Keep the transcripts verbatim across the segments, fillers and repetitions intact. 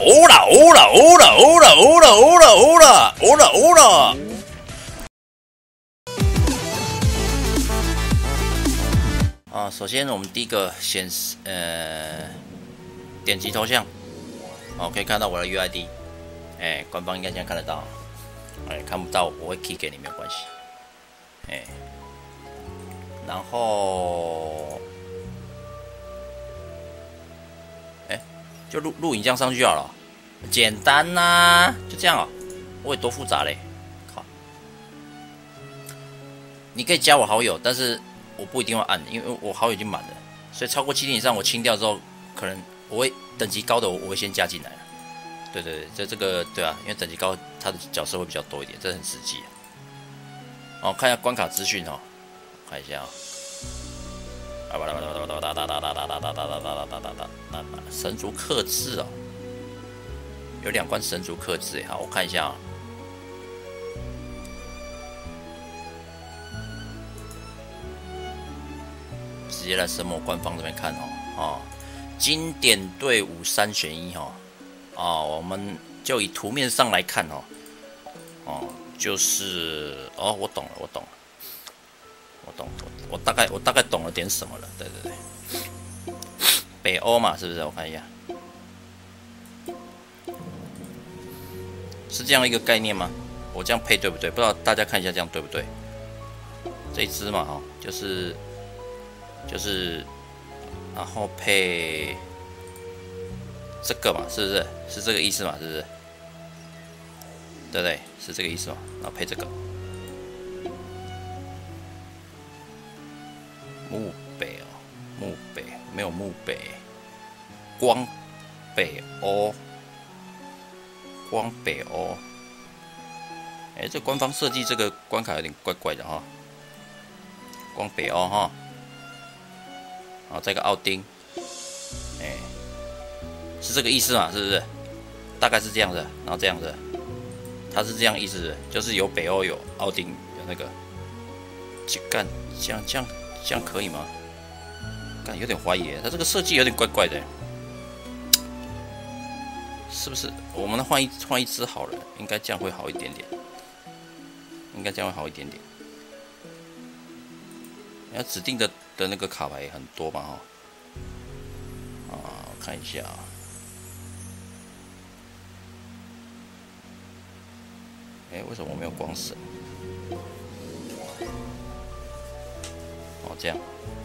欧了欧了欧了欧了欧了欧了欧了欧了欧了！啊，首先我们第一个显示，呃，点击头像，哦，可以看到我的 U I D， 哎，官方应该现在看得到，哎，看不到我会 key 给你没有关系，哎，然后，哎，就录录影这样上去就好了，简单呐、啊，就这样哦，我也多复杂嘞，靠，你可以加我好友，但是。我不一定要按，因为我好友已经满了，所以超过七点以上我清掉之后，可能我会等级高的我我会先加进来。对对对，这这个对啊，因为等级高他的角色会比较多一点，这很实际。哦，看一下关卡资讯哦，看一下啊、哦。神族克制哦，有两关神族克制哎，好，我看一下啊、哦。直接来神魔官方这边看哦，哦，经典队伍三选一哦，哦，我们就以图面上来看哦，哦，就是哦，我懂了，我懂了，我懂，我我大概我大概懂了点什么了，对对对，北欧嘛，是不是？我看一下，是这样一个概念吗？我这样配对不对？不知道大家看一下这样对不对？这一只嘛，哦，就是。就是，然后配这个嘛，是不是？是这个意思嘛？是不是？对不对？是这个意思嘛？然后配这个墓北哦，墓北没有墓北，光北欧，光北欧。哎，这官方设计这个关卡有点怪怪的哈，光北欧哈。好，再一个奥丁，哎、欸，是这个意思嘛？是不是？大概是这样的，然后这样的，它是这样意思，就是有北欧有奥丁有那个，干这样这样这样可以吗？干有点怀疑，它这个设计有点怪怪的，是不是？我们换一换一只好了，应该这样会好一点点，应该这样会好一点点。要指定的的那个卡牌很多嘛哈，啊，我看一下啊，哎、欸，为什么我没有光神？哦，这样，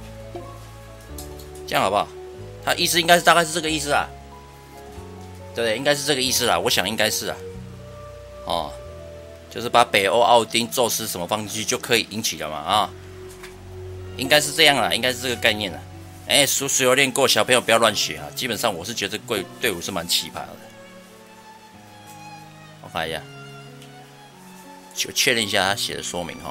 这样好不好？它意思应该是大概是这个意思啊，对不对？应该是这个意思啦，我想应该是啊，哦，就是把北欧奥丁、宙斯什么放进去就可以引起了嘛啊。应该是这样啦，应该是这个概念啦。哎、欸，叔叔有练过，小朋友不要乱学啊。基本上我是觉得这队队伍是蛮奇葩的。我看一下，就确认一下他写的说明哈。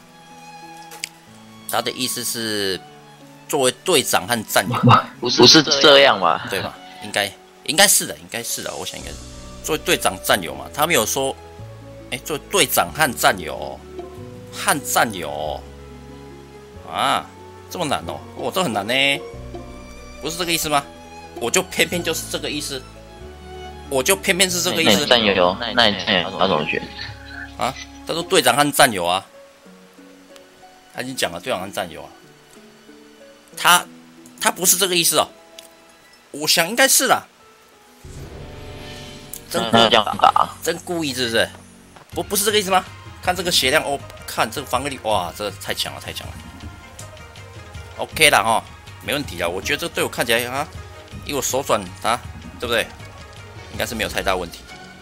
他的意思是作为队长和战友， 不是不是这样吧？ 对吧？应该应该是的，应该是的，我想应该是作为队长战友嘛。他没有说，哎、欸，作为队长和战友，和战友。啊，这么难哦！哦，这很难呢，不是这个意思吗？我就偏偏就是这个意思，我就偏偏是这个意思。 战友，那你战友要怎么选？ 啊，他说队长和战友啊，他已经讲了队长和战友啊，他他不是这个意思哦，我想应该是啦，真故意，真故意是不是？不不是这个意思吗？看这个血量哦，看这个防御力，哇，这太强了，太强了。OK 啦哈，没问题啊。我觉得这个队伍看起来啊，以我手转啊，对不对？应该是没有太大问题。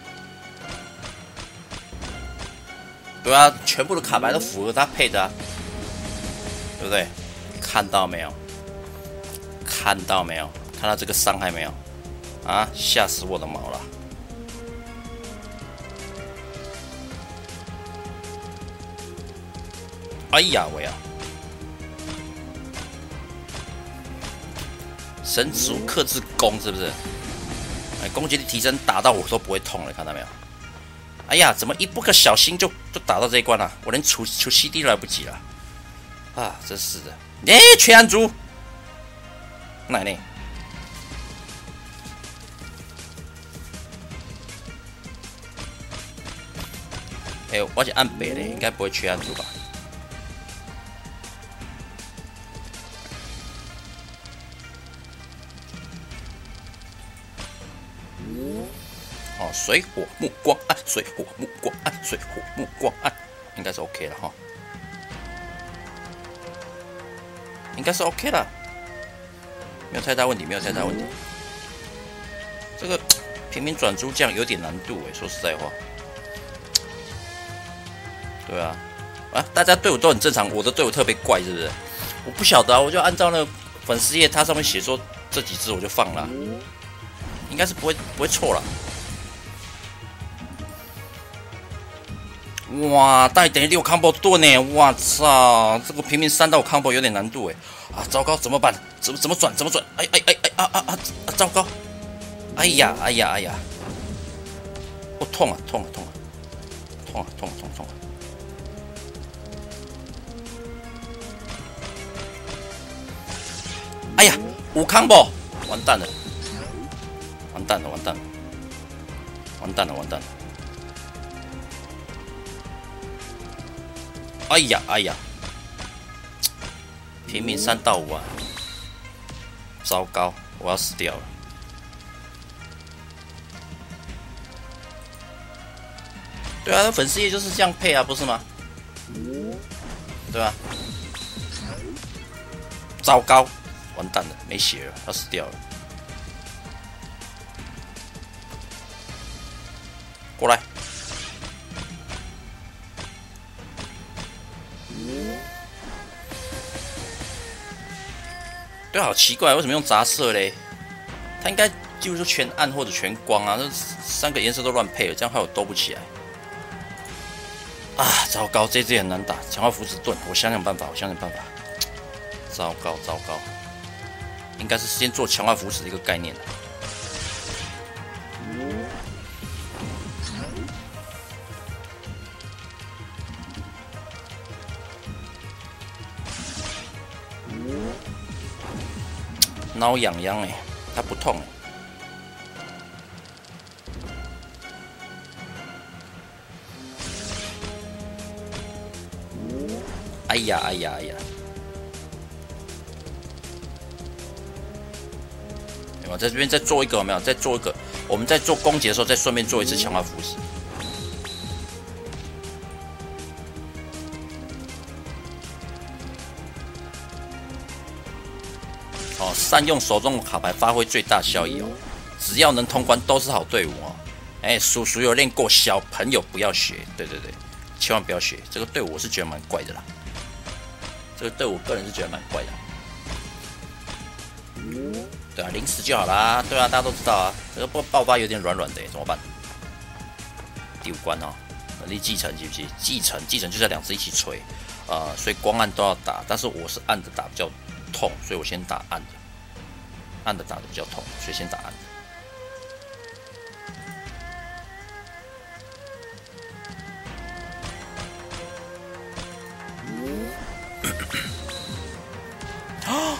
对啊，全部的卡牌都符合他配的啊，对不对？看到没有？看到没有？看到这个伤害没有？啊，吓死我的毛了！哎呀喂呀！神族克制攻是不是？哎，攻击力提升，打到我都不会痛了，看到没有？哎呀，怎么一不可小心就就打到这一关了、啊？我连除除 C D 都来不及了，啊，真是的！哎、欸，全安族，奶奶， 哎、欸，我是按北的，应该不会缺按住吧？哦，水火木光暗，水火木光暗，水火木光暗，应该是 OK 了哈，应该是 OK 了，没有太大问题，没有太大问题。这个平民转珠将有点难度哎，说实在话。对啊，啊，大家队伍都很正常，我的队伍特别怪，是不是？我不晓得啊，我就按照那个粉丝页，它上面写说这几只我就放了，应该是不会不会错了。哇，带等于六 combo 盾呢！我操，这个平民三到 combo 有点难度哎！啊，糟糕，怎么办？怎么怎么转？怎么转？哎哎哎哎啊啊啊！糟糕！哎呀哎呀哎呀！哦，痛啊痛啊痛啊痛啊痛啊痛啊痛啊！哎呀，五 combo， 完蛋了！完蛋了！完蛋了！完蛋了！完蛋了！哎呀哎呀！平民三到五啊！糟糕，我要死掉了！对啊，粉丝页就是这样配啊，不是吗？对吧？糟糕，完蛋了，没血了，要死掉了！过来！对，好奇怪，为什么用杂色嘞？它应该就是说全暗或者全光啊，这三个颜色都乱配了，这样害我兜不起来。啊，糟糕，这只也很难打，强化扶持盾，我想想办法，我想想办法。糟糕，糟糕，应该是先做强化扶持的一个概念的。挠痒痒哎，它不痛哎。哎呀哎呀哎呀！有没有在这边再做一个？有没有再做一个？我们在做攻击的时候，再顺便做一次强化扶持。哦，善用手中的卡牌，发挥最大效益哦。只要能通关，都是好队伍哦。哎，叔叔有练过，小朋友不要学。对对对，千万不要学。这个队伍我是觉得蛮怪的啦。这个队伍个人是觉得蛮怪的。对啊，临时就好啦。对啊，大家都知道啊。这个爆爆发有点软软的，怎么办？第五关哦，能力继承，记不记？继承，继承就是要两只一起锤，呃，所以光暗都要打，但是我是暗的打比较痛，所以我先打暗的，暗的打的比较痛，所以先打暗的。啊！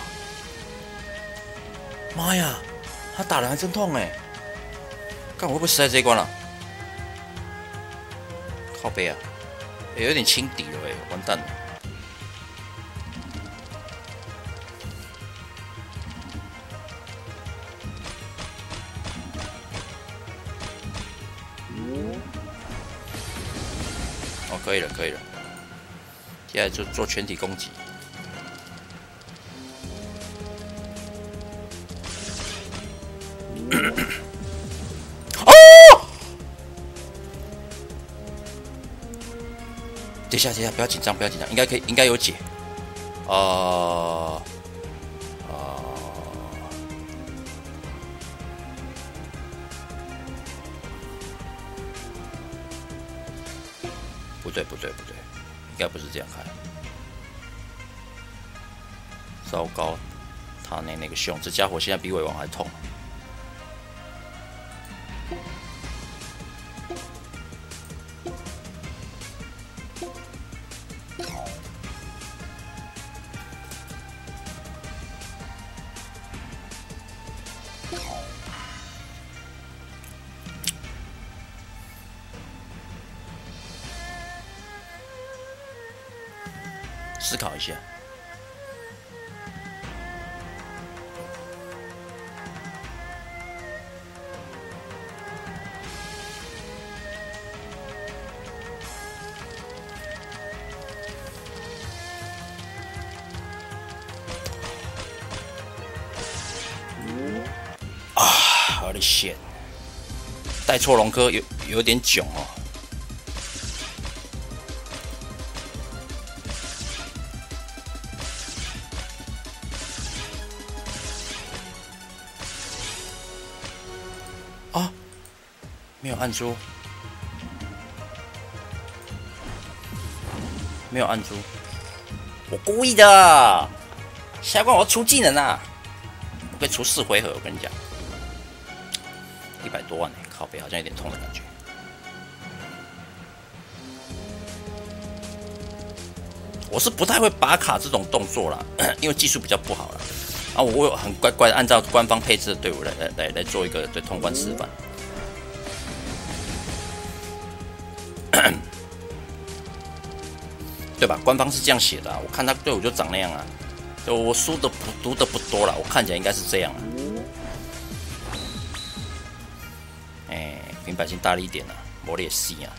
妈呀，他打人还真痛哎！看我会不会死在这一关了？靠背啊，欸、有点轻敌了哎，完蛋了！哦，可以了，可以了，现在就做全体攻击。等一下，等一下，不要紧张，不要紧张，应该可以，应该有解。呃，呃，不对，不对，不对，应该不是这样开。糟糕，他那那个熊，这家伙现在比尾王还痛。 思考一下。啊 ，Holy shit！ 带错龙科有有点囧哦。啊，没有按住，没有按住，我故意的。下关我要出技能啊！我可以出四回合，我跟你讲，一百多万呢、欸，靠北好像有点痛的感觉。我是不太会拔卡这种动作啦，因为技术比较不好啦。啊，我有很乖乖的按照官方配置的队伍来来来来做一个对通关示范。对吧？官方是这样写的啊，我看他队伍就长那样啊。就我输的不读的不多了，我看起来应该是这样啊。哎、欸，平百姓大力一点啊，我也是啊。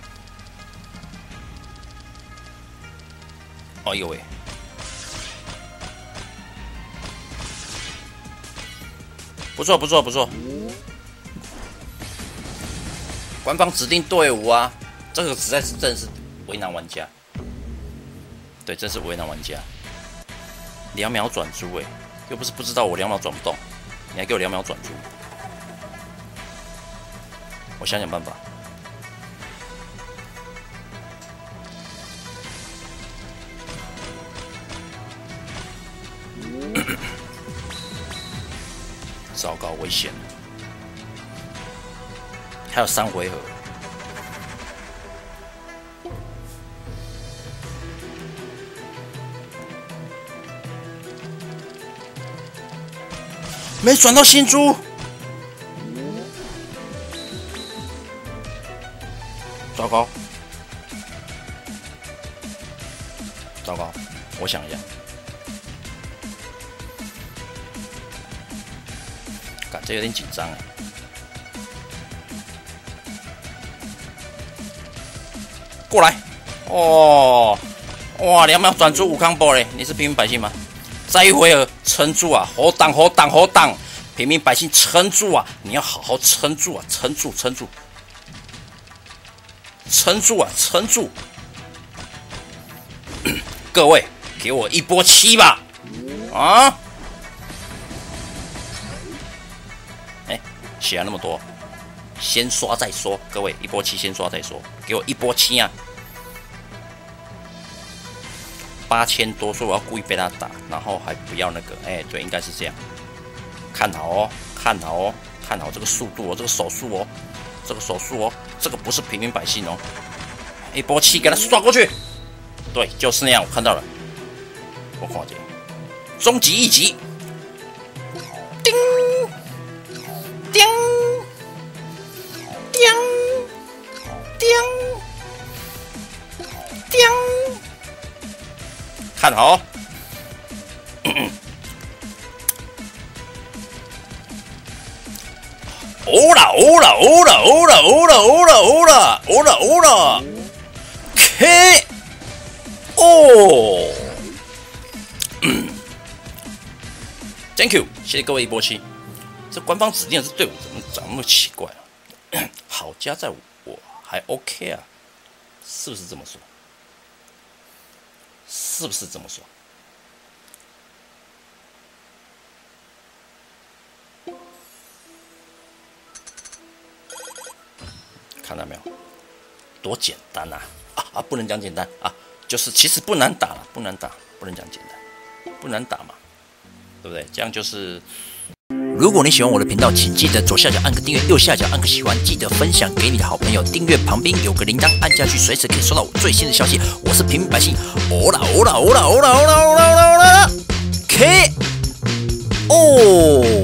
哎呦喂！不错不错不错，官方指定队伍啊，这个实在是真是为难玩家。对，真是为难玩家。两秒转珠哎，又不是不知道我两秒转不动，你还给我两秒转珠，我想想办法。糟糕，危险了！还有三回合。没转到新珠，糟糕，糟糕，我想一下，感觉有点紧张哎。过来，哦，哇，两秒转出五康波嘞！你是平民百姓吗？再一回合，撑住啊！好挡，好挡，好挡！平民百姓撑住啊！你要好好撑住啊！撑住，撑住，撑住啊！撑住！各位，给我一波七吧！啊！哎，写了那么多，先刷再说。各位，一波七先刷再说，给我一波七啊！八千多，所以我要故意被他打，然后还不要那个，哎、欸，对，应该是这样。看好哦，看好哦，看好这个速度哦，这个手速哦，这个手速哦，这个不是平民百姓哦。一波气给他刷过去，对，就是那样，我看到了。我看这，终极一击，叮叮叮叮叮。看好，欧啦欧啦欧啦欧啦欧啦欧啦欧啦欧啦欧啦 ，K O， Thank you， 谢谢各位一波七。这官方指定的这队伍怎么长那么奇怪啊？好家在我还 OK 啊，是不是这么说？是不是这么说？看到没有？多简单啊！啊啊，不能讲简单啊，就是其实不难打了，不难打，不能讲简单，不难打嘛，对不对？这样就是。如果你喜欢我的频道，请记得左下角按个订阅，右下角按个喜欢，记得分享给你的好朋友。订阅旁边有个铃铛，按下去随时可以收到我最新的消息。我是平民百姓，欧啦欧啦欧啦欧啦欧啦欧啦欧啦 ，K O。